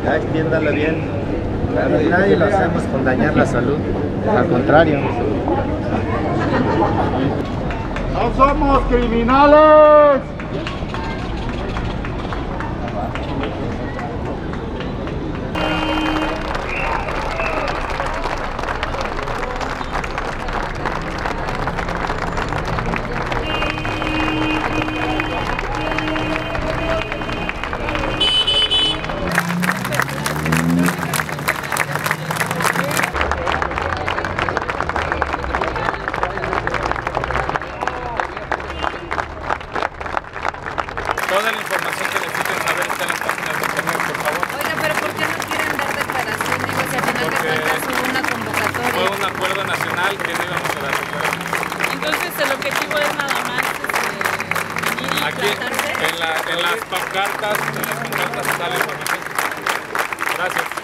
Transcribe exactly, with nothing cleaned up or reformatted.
Ya entiéndalo bien. Nadie lo hacemos con dañar la salud. Al contrario. ¡No somos criminales! Toda la información que necesiten saber está en las páginas de internet, por favor. Oiga, pero ¿por qué no quieren dar declaración? Digo, si al final de cuentas hubo una convocatoria. Fue un acuerdo nacional que no íbamos a dar declaración. Entonces el objetivo es nada más este, venir y Aquí plantarse. en, la, en las pancartas, en las pancartas está la información. Gracias.